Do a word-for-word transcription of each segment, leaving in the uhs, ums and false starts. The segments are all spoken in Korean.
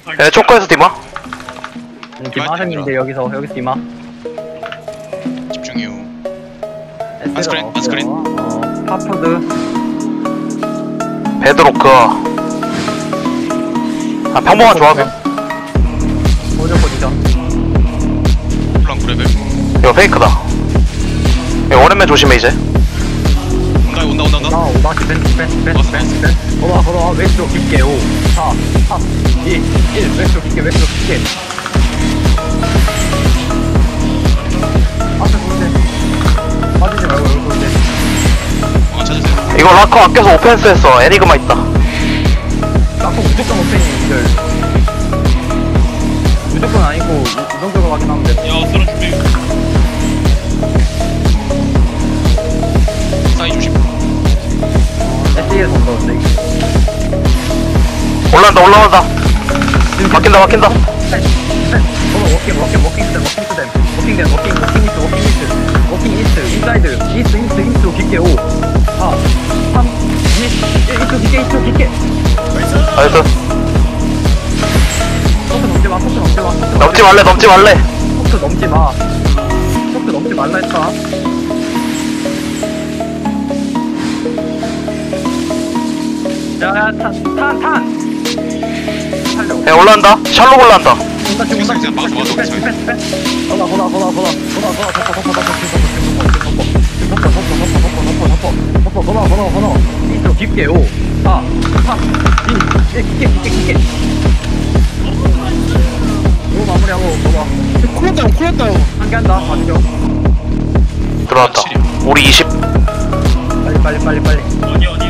얘네 초코에서 디마? 응, 디마생인데 여기서 여기서 디마. 집중해요. 에스가 한스크린, 없어요. 한스크린. 어, 파푸드. 베드로크. 아 평범한 조합이야. 포즈 포지션. 홀랑 구레벨. 이거 페이크다. 이거 원앤맨 조심해 이제. 온다 온다 온다 나 온다. 오다 디펜스 디펜스 디펜스 디펜스. 걸어와 걸어와 왼쪽 깊게 오 사 삼 이 일 왼쪽 깊게 왼쪽 깊게. 앞에 돌대. 빠지지 말고 여기 돌대. 아 찾으세요. 이거 라커 아껴서 오펜스 했어. 애니그마 있다. 라코 무조건 오펜이 이들. 무조건 아니고 우정적으로 가긴 하는데. 야 서른 준비. 사이 조심. 에스이에서 온다는데 이게. 올라온다 올라온다. 막힌다 막힌다. 어, 워킹, 워킹, 워킹 스텝, 워킹 스텝, 워킹 댄, 워킹, 워킹 이스트, 워킹 이스트, 워킹 이스트, 인사이드, 이스트, 이스트, 이스트, 깊게 오, 사, 삼, 이, 일, 이스트, 깊게, 이스트, 깊게. 나이스. 속도 넘지 마, 속도 넘지 마, 속도 넘지 말래 넘지 말래. 속도 넘지 마. 속도 넘지 말라 했다. 야, 야, 탄, 탄, 탄. 살려. 야 올라온다. 샬로 올라온다. 온다 지금 온다 지금 막아서 막아서 디펜스 디펜스 디펜스 보다 보다 보다 보다 보다 보다 덮어 덮어 덮어 지금 덮어 지금 덮어 지금 덮어 덮어 덮어 덮어 덮어 덮어 보다 보다 보다 이쪽 깊게 오 사 삼 이 일 깊게 깊게 깊게 오 마무리하고 보다 콜렸다요 콜렸다요. 한개 한다 다 죽여 들어왔다. 우리 이십. 빨리 빨리 빨리 빨리 어디 어디.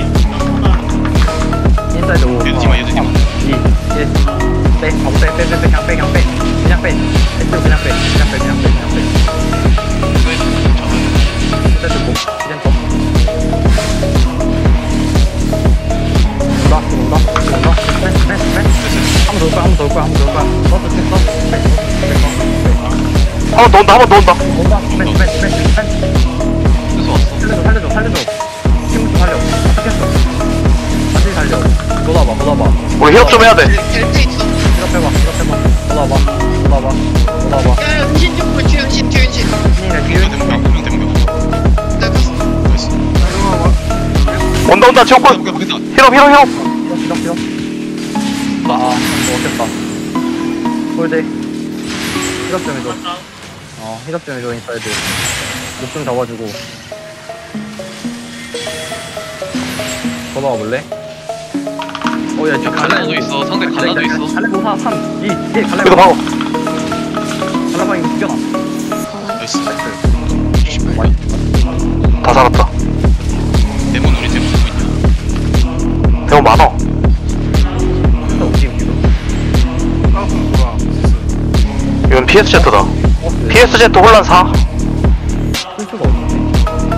인사이드 오 얘도 디마, 얘도 디마. 이 일 빼 바로 빼빼빼빼 그냥 빼 그냥 빼 그냥 빼 S로 그냥 빼 그냥 빼 그냥 빼 그냥 빼 세트 고 이젠 더 온다 온다 온다 펜스 펜스 펜스 한번 더 올 거야 한번 더 올 거야 한번 더 올 거야 버스 쳤어 한 번 더 온다 한 번 더 온다. 온다 펜스 펜스 펜스 펜스 그래서 왔어. 살려줘 살려줘 살려줘 팀부터 살려 어떻게 했어 완전히 살려 돌아봐 돌아봐 우리 힐업 좀 해야 돼. 델페 있어. 이렇게 해봐 이렇게 해봐 돌아봐 돌아봐 돌아봐 야 은신 좀 보여. 뒤은신 뒤은신. 신이네 뒤에 대문병 한명 대문병. 나 갔어. 나이스. 온다 온다 지옥골. 대문병 바뀌었다. 힐업 힐업 힐업. 이렇게 이렇게 아 이거 어렵다 홀대 힐업 좀 해줘 어 힐업 좀 해줘 인사이드 목좀 잡아주고 걸어와 볼래? 어야 지금 갈라도 있어. 상대 갈라도 있어. 갈래 오 사 삼 이 일 갈래 이거 봐봐. 갈래 이거 죽여놔 나이스. 나이스 다 살았다. 대문 우리 대문 쓰고 있냐? 대원 많어. 진짜 어디 여기도 이건 피에스제트다. 피에스제트 혼란 사. 쓸 수가 없는데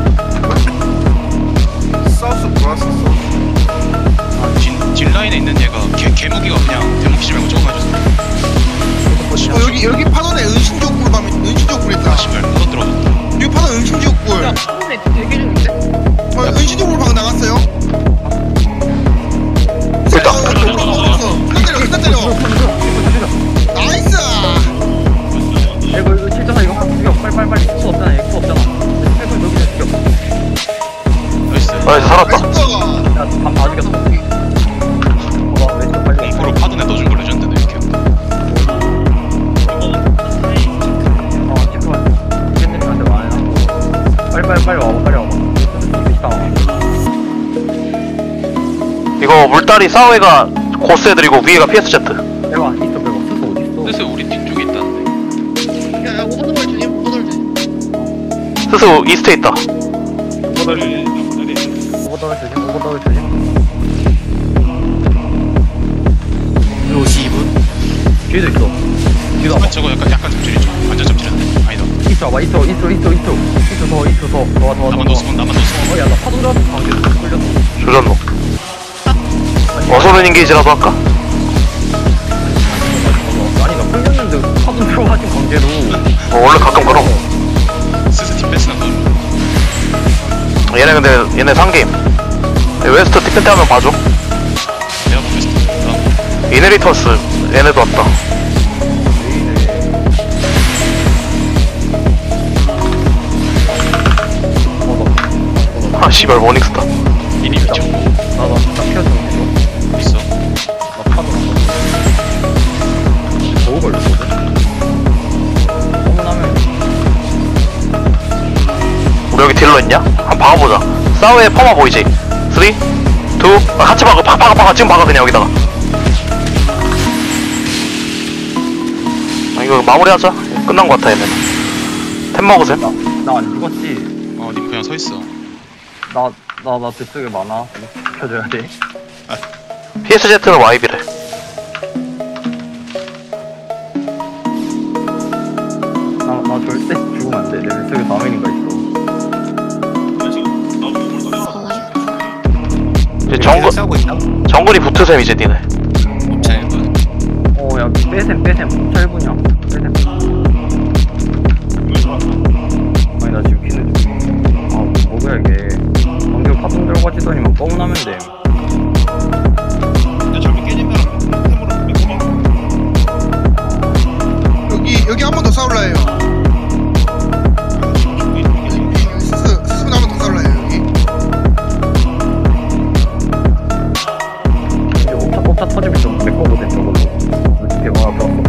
사우스 브라스스 진, 진 라인에 있는 얘가 개, 개무기가 그냥 대문 키지 말고 조금 해줬어. 어 여기 여기 파don에 은신지옥불 밤에 은신지옥불 있다. 아 씨발 나도 들어졌다. 여기 파돈 은신지옥불. 야 파돈에 되게 중인데? 어 은신지옥불 방 나갔어요. 일단. 어, 일단 때려 일단 때려. 나이스. 이거 이거 실전사 이거 확 죽여 빨리 빨리 빨리 수 없잖아 얘 수 없잖아 빨리 여기 죽여 나이스. 나이스 살았다. 나이스. 야밤 다 죽였어 봐봐 왼쪽 빨리 공포로 파돈에 넣어준 걸 레전드네 이렇게. 어 팀플 팬님한테 말해놔 빨리 빨리 빨리 와봐 빨리 와봐 이거 와봐 이거 물다리 사웨가 고스 애들이고 위에가 피에스제트. 내가 있어 내가 스스 어딨어 슬슬 우리 뒤쪽에 있다는데. 야 오버돌 주니 오버돌 주니. 스스 이스트에 있다. 오버돌 오버돌 조심 오버돌 조심 오십 분. 뒤에도 있어 뒤도 와봐 저거 약간 약간 점질이죠. 완전 점질인데. 아니다. 이쪽 와봐 이쪽 이쪽 이쪽 이쪽 이쪽 더 이쪽 더 더와 더와 나만 넣었으면 나만 넣었으면. 어야나 파도 잡았어 방금 끌렸어 조졌노. 어서른 인게이지라도 할까? 아니 나 끌렸는데 파도 들어가진 관계로 어, 원래 가끔 그럼. 슬슬 팀 뺐으나 너. 얘네 근데 얘네 상게임. 웨스트 티켓 하면 봐줘. 내가 보고 있어. 이네리턴스 얘네도 왔다. 아 씨발 모닝스타. 이리 미쳐. 나나 딱 켜줘. 있어. 나 파도 너무 걸렸거든. 너무 나면 우리 여기 딜러 있냐? 한번 박아보자. 사우에 퍼마 보이지? 쓰리, 투, 아, 같이 박아, 박아, 박아, 박아. 지금 박아, 그냥 여기다가. 아, 이거 마무리하자. 끝난 것 같아, 얘는. 템 먹으세요. 나 안 죽었지. 어, 님 그냥 서 있어. 나 나 나 뱃속에 많아. 켜줘야 돼. 피에스제트는 와이비래. 나 나 절대 죽으면 안 돼. 내 뱃속에 사면인가 있어. 이제 정글, 싸우고 있다. 정글이 붙으셈, 이제 니네. 잘 봐. 어, 야, 빼셈, 빼셈. 철분이야. 빼셈. 아니, 나 지금 키는 중. 아, 뭐 먹어야 게. 방금 파동 들고 가지더니만 뻥나면 돼. 여기 여기 한 번 더 싸울라 해요. 스스 스스로 한번 더 싸울라 해요 여기. 이제 옵차, 옵차 터지면 좀 메꿔보세, 저걸로. 이렇게 와, 앞으로.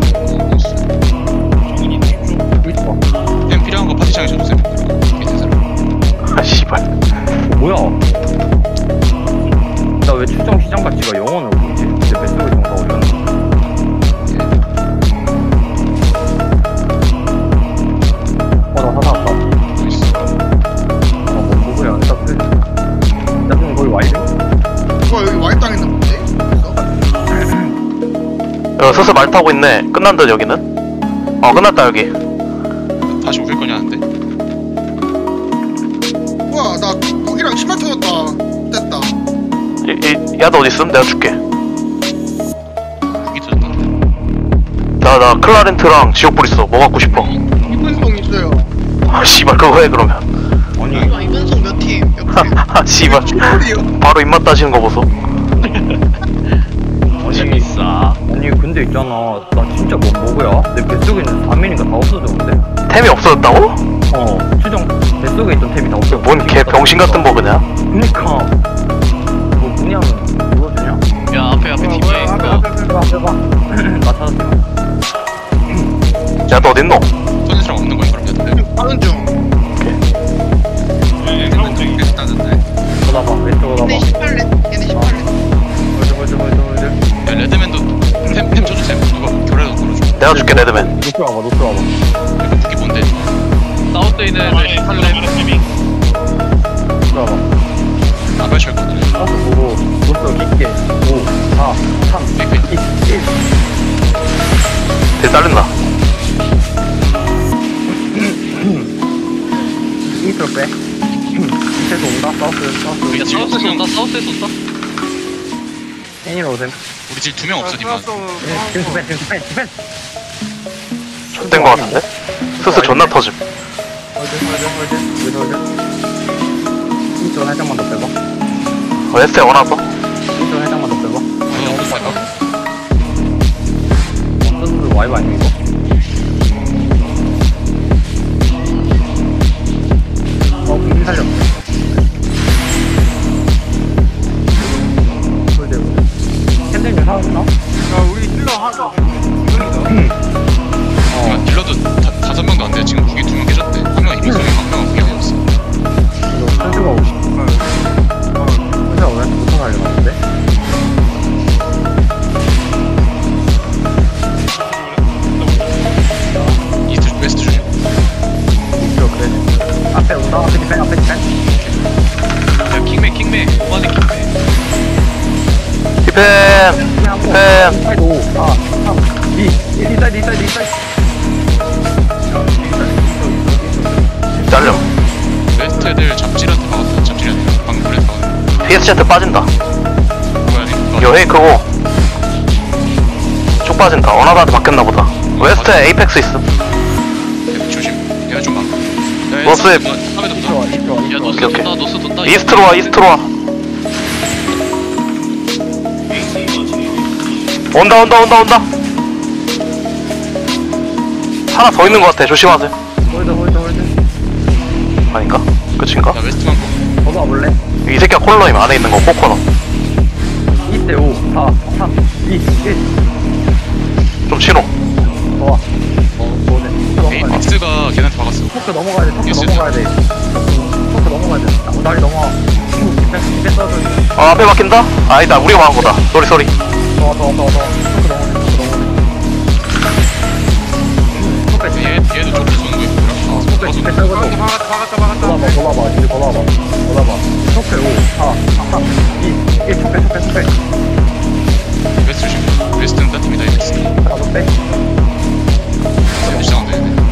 있어. 템 필요한 거 파티창에 줘주세요. 밑에 사람. 아, 씨발. 어, 뭐야? 나 왜 추정 시장 가치가 영원으로 보이지? 내 뱃속에 정사 올렸나? 어, 나 하나 왔다. 아, 뭐, 뭐야? 나 그, 나 지금 거기 와이드? 와 여기 와인 당했나 본데. 그래서 야, 슬슬 말 타고 있네. 끝난 듯, 여기는. 어, 끝났다, 여기. 다시 오실 거냐는데. 우와 나 거기랑 신발 터졌다. 됐다. 이, 이, 야도 어딨음? 내가 줄게. 무기 터졌다는데. 나, 나 클라렌트랑 지옥불 있어. 뭐 갖고 싶어? 이분송 있어요. 아, 씨발, 그거 해, 그러면. 아니, 이거 이분송 몇 팀? 몇 팀? 아, 씨발. 슈퍼리요. 바로 입맛 따지는 거 보소. 재밌어. 아니, 근데 있잖아. 나 진짜 뭐 먹어야? 내 뱃속에 있는 사면인가 다 없어졌는데? 템이 없어졌다고? 어, 추정 뱃속에 있던 템이 다 없어졌어. 뭔 개 병신 같은 버그냐? 그니까. 뭐, 뭐냐면, 누워주냐? 야 앞에 앞에 팀 위에. 해봐, 해봐. 나 찾았지만. 야, 너 어딨노? 터진 사람 없는 거야 그러면. 하는 중. 네, 계속 따졌네. 쳐다봐, 왼쪽으로 봐봐. 얘네 십팔 렛. 얘네 십팔 렛. 멀쩡, 멀쩡, 멀쩡, 멀쩡. 야 레드맨도 템, 템 쳐주세요. 누가 교라도 걸어줘. 내가 줄게, 레드맨. 노트 와봐, 노트 와봐. 이거 무기 뭔데? 사우스에는 팔레 노트 와봐. 아바셜 거든. 사우스 보고, 노트 깊게. 오, 사, 삼, 이, 일. 딜 딸린다. 이트로 빼. 밑에서 온다, 사우스, 사우스. 야 사우스에서 온다 사우스에서 온다 애니로 오셈. 우리 집 두 명 없어 니만. 예, 지금 디펜, 지금 디펜, 디펜. 족된 거 같은데? 슬슬 존나 터짐. 홀드, 홀드, 홀드. 홀드, 홀드. 이쪽 살짝만 더 빼봐. 웨스트에 원하서? 이쪽 살짝만 더 빼봐. 어, 어디 갈까? 어떤 와이브 아니야, 이거? 어, 공기 살려. 홀드, 홀드. 캔들님 살았나? 야 우리 힐러 하나. 어. 야, 딜러도 다, 다섯 명도 안 돼. 지금 무기 두 명 깨졌대. 한 명 이미 소리 한 명은 무기 아니었어. 이거 선수가 오고 싶어. 선수가 왜 부터 살려놨는데? 이스트 웨스트 조심. 이쪽 그래. 앞에 온다. 앞에 디펜, 앞에 디펜. 야 킹맨 킹맨 오만의 킹맨 디펜! 디펜! 인사이드 오, 사, 삼, 이, 일, 인사이드, 인사이드, 인사이드. 잘려. 웨스트 애들 잡질한테 막았어. 잡질한테. 방금 그래 막았네. 피에스제트 빠진다. 뭐야 니? 요 헤이크고. 쭉 빠진다. 원하다한테 바뀌었나 보다. 웨스트에 에이펙스 있음. 조심. 얘가 좀 막. 야, 노스에- 탑에도 이쪽 와, 붙어. 이쪽 와, 야 이쪽 와. 노스 오케이, 돈다 노스 돈다 이스트로 와, 이스트로 와. 온다 온다 온다 온다. 하나 더 있는 것 같아. 조심하세요. 홀드 홀드 홀드. 아닌가? 끝인가? 나 웨스트 방금. 거기 와볼래? 이 새끼가 콜러임 안에 있는 거 코코너. 이 대 오, 사, 삼, 이, 일. 좀 치노. 좋아. 어, 좋네. 토크 에이, 넘어가야 돼. 엑스가 걔한테 박았어. 토크 넘어가야 돼. 토크 예스, 넘어가야 돼. 토크 넘어가야 돼. 나 다리 넘어가. 디펜스, 디펜스 써줘. 어 앞에 막힌다? 아니다 우리가 막은 거다. 쏘리 쏘리. 더, 더, 더, 더. 토크 넘어가네. 토크 넘어가네. 토크, 얘, 얘도 좁게 쏘는 거야. 어, 토크 디펜스 써줘. 막았다 막았다 막았다 돌아봐, 돌아봐. 이제 돌아봐. 돌아봐. 토크 오, 사, 삼, 이, 일. 토크, 토크, 토크. 웨스트 조심. 웨스트는 딴 팀이다, 엑스. 나도 빼. 시작 안 되는데.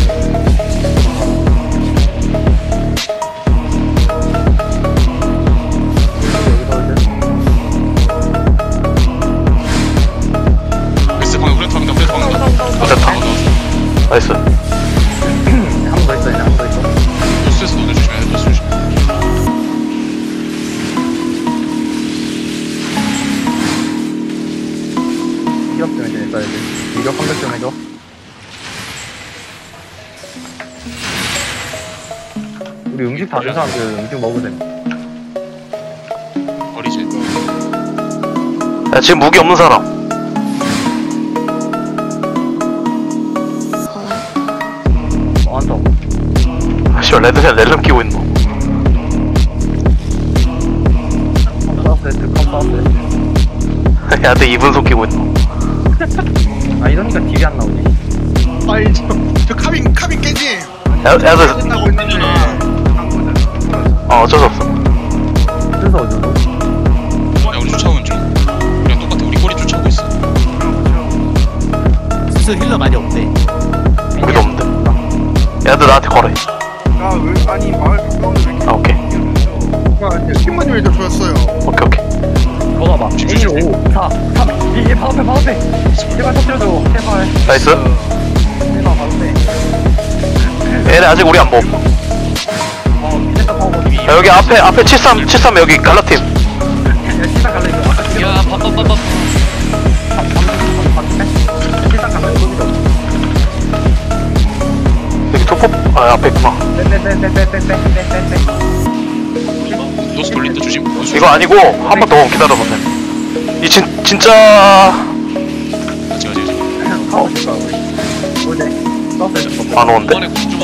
웨스트 방금 그래 방금 웨스트 방금 됐다. 나이스. 한 번 더 있어, 이제 한 번 더 있어. 노스에서 노드 조심해. 노스 조심. 기억 좀 해줘, 일단 이제. 이력 판별 좀 해줘. 우리 음식 다른 사람들 음식 먹으면 돼. 어리지. 야 지금 무기 없는 사람. 어, 한 더. 아씨발 레드샷 렐름 끼고 있노. 컴사우스, 컴사우스. 야내 이분 손 끼고 있노. 아, 이러니까 딜이 안 나오지. 아이 저, 저 카빈 카빈 깨지. 야 야들 끝나고 있는데 어 어쩔 수 없어. 그래서 어쩌고. 야 우리 쫓아오는 중. 우리랑 똑같아. 우리 꼬리 쫓아오고 있어. 슬슬 힐러 많이 없대. 우리도 없는데. 야들 나한테 걸어. 야왜 아니 마을 가까운데 왜 이렇게 아 오케이 킴머님이 더 좋았어요. 오케이 오케이. 걸어봐. 일, 오, 사, 삼, 이, 일. 바로 앞에, 바로 앞에. 제발 터뜨려줘. 제발. 나이스. 제발, 바로 앞에. 얘네 아직 우리 안 봄. 어, 미쳤다, 파워. 야, 여기 앞에 앞에 칠삼 칠삼 여기 갈라팀. 야, 시작 갈래, 이거. 아까 시작. 야 밥밥밥밥 시작 갈래, 이거. 여기 토포? 아 앞에 있구나. 빼빼빼빼빼빼빼빼빼. 노스 돌린다 조심. 노스 이거 아니고 한 번 더 기다려보세요. 이 진 진짜 같이 가지. 파워 줄까, 우리. 뭐지? 서스 해줘. 안 오는데? 이번에 구주먹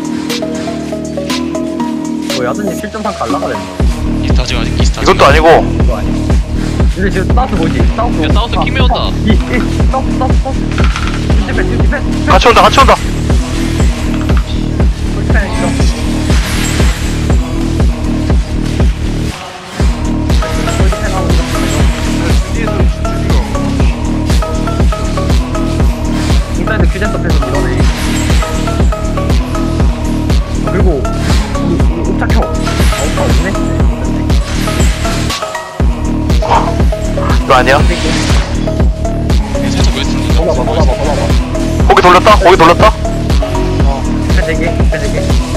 뭐, 야수님 칠 점 삼 갈라가 됐네. 이스트 아직 아직 이스트 아직. 이것도 아니고 이거 아니야. 근데 지금 사우스 뭐지? 사우스. 야, 사우스 킴이 온다. 이, 일. 사우스, 사우스, 사우스. 디펜, 디펜. 같이 온다 같이 온다. 디펜, 이거. 뒤에서 죽여 인사이드 규제 서페에서 밀어내. 그리고 우리 우리 옥차 켜. 옥차 없네. 이거 아니야? 네, 살짝 웨스트 돌아봐, 돌아봐, 돌아봐. 거기 돌렸다 거기 돌렸다. 어, 디펜 되게, 디펜 되게.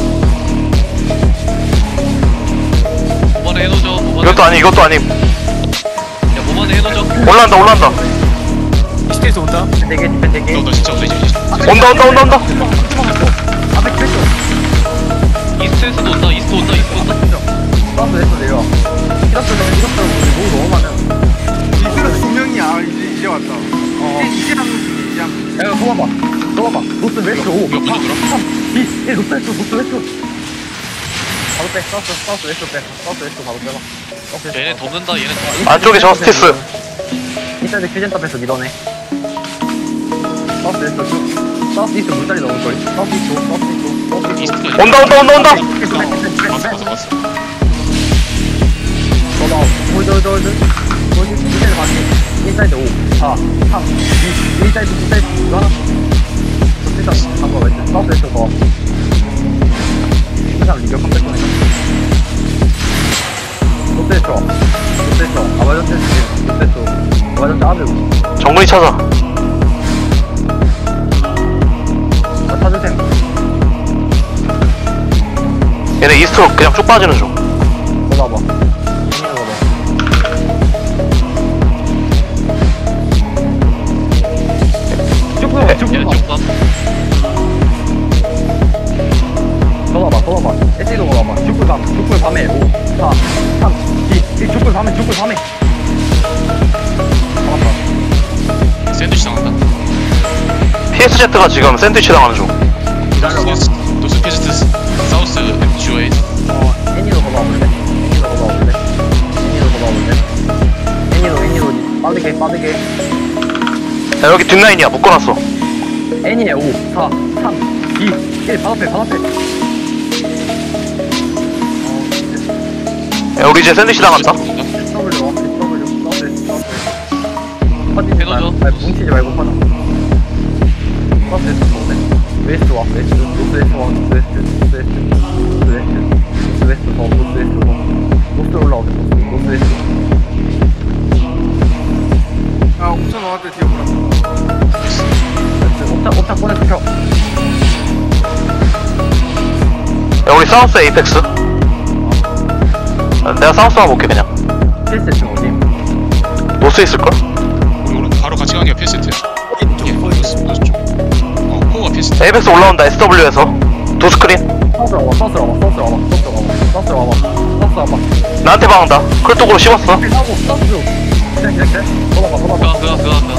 오만에 해놓자 오만에 이것도 아니 이것도 아니. 야 오만에 해놓자 올라간다 올라간다. 이스트에서 온다. 디펜 되게, 디펜 되게. 온다 진짜 온다 이제. 온다 온다 온다 온다. 앞에 디펜 좀. 이스트에서도 온다 이스트 온다 이스트 온다 사우스 에서 내려. 히라스 내려, 히라스 우리 너무 너무 많아. 이들은 두 명이야 이제 이제 왔다 어. 이제 이제 한 명씩 이제 한 명씩 야, 이거 도와봐. 도와봐. 노스 웨스트 오, 이거 먼저 들어? 삼, 이, 일. 노스 웨스트, 노스 웨스트. 바로 빼. 사우스, 사우스 웨스트 빼. 사우스 웨스트 바로 빼봐. 사우스 웨스트 얘네 바로. 돕는다 얘네 돕는다 안쪽에 저스티스. 인사이드 퀴젠 서페에서 밀어내. 사우스 웨스트 쭉. 사우스 이스트 물자리 넣은 거리. 사우스 이스트, 사우스 이스트, 사우스 이스트. 이스트까지. 온다 온다 온다 온다. 디펜, 디펜, 디펜, 디펜, 왔어 디펜. 왔어 왔어. 넘어. 홀드, 홀드, 홀드. 홀드, 인사이드 맞지? 인사이드 오, 사, 삼, 이, 인사이드, 인사이드, 이거 하나. 저 일단, 한번 왼쪽, 사우스 왼쪽 더. 이 사람 리뷰 컴백 보내. 롯데쇼. 롯데쇼. 아바전트 스킬. 롯데쇼. 아바전트 아베우. 정문이 찾아. 어, 찾으셈. 얘네 이스트로 그냥 쭉 빠지는 중. 걸어봐. 밤에. 샌드위치 당한다. 피에스제트가 지금 샌드위치 당하는 중. 기다려봐. 노스 피지트 사우스 엠주에이. 어, 애니로 걸어와볼래? 애니로 걸어와볼래? 애니로 걸어와볼래? 애니로, 애니로, 빠르게, 빠르게. 야, 여기 뒷라인이야. 묶어놨어. 애니에 오, 사, 삼, 이, 일, 발 앞에, 발 앞에. 야, 우리 이제 샌드위치 당한다. W, W, W, W, W. 퍼지지 해놓죠. 말고, 아니, 뭉치지 말고 퍼져. 플러스 오네. 웨스트 와, 웨스트, 노스 웨스트 와, 노스 웨스트, 노스 웨스트, 노스 웨스트, 노스 웨스트 더, 노스 웨스트 더. 노스 올라오게, 노스, 노스 웨스트. 아 옵션 너한테 뒤에 보라. 옵차, 옵차 꺼내 켜. 야, 우리 사우스 에이펙스. 아, 내가 사우스만 볼게 그냥. 필세 지금 어디? 노스 있을걸? 우리 오른 바로 같이 가는 게 피지트. 예, 노스 노스 쪽. 어, 코어가 피지트. 에이펙스 올라온다. 에스더블유에서 두 스크린. 서스 와봐, 서스 와봐, 서스 와봐, 서스 와봐, 서스 와봐, 서스 와봐. 나한테 박는다. 클독으로 씹었어. 하고 서스. 기다려, 기다려, 기다려. 넘어가, 넘어가. 그거 그거 그거 그거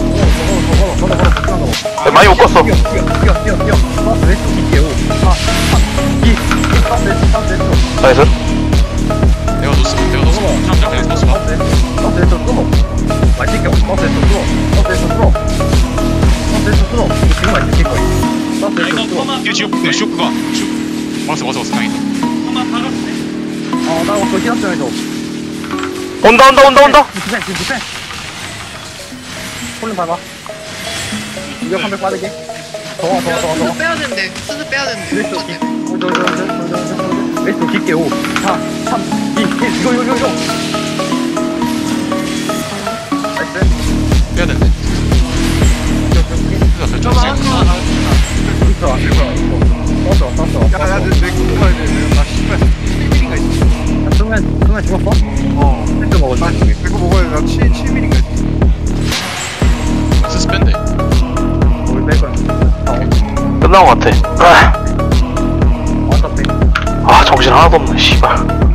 야, 많이 못 껐어. 뛰어, 뛰어, 뛰어, 뛰어, 뛰어. 서스 왼쪽 깊게 오, 사, 삼, 이, 일, 서스 왼쪽, 서스 왼쪽. 나이스. 내가 노스, 내가 노스. 넘어가. 그냥 그냥 노스 봐. 서스 왼쪽, 서스 왼쪽 뚫어. 많이 뛰겨. 서스 왼쪽 뚫어. 서스 왼쪽 뚫어. 서스 왼쪽 뚫어. 이거 지금 많이 뛰길 거야. 서스 왼쪽 뚫어. 뒤에 지옥, 네, 지옥 그거. 지옥. 왔어, 왔어, 왔어. 다행이다. 어, 나 그거 시합 좀 해줘. 온다 온다 온다 온다. 디펜, 디펜, 디펜. 폴름 밟아. 이격 한백 빠르게. 더 와, 더 와, 더 와, 더 와. 빼야 된대. 스스 빼야 된대. 왼쪽 깊, 홀드, 홀드, 홀드, 홀드, 홀드, 홀드. 왼쪽 깊게 오, 사, 삼, 이, 일. 이거, 이거, 이거, 이거. 나이스. 빼야 되는데. 그래서 결정 세. 있어, 안 될 거야, 이거. 썼어, 썼어. 야야 내 내거 먹어야 돼. 나 씨발 칠 밀인가 있어. 야, 수면, 수면 죽었어? 어. 샌드 먹었지? 나 내거 먹어야 돼. 나 칠 밀인가 있어. 스스펜데. 우리 뺄 거야. 아, 끝난 것 같아. 아, 왔다 빼. 아 정신 하나도 없네. 씨발.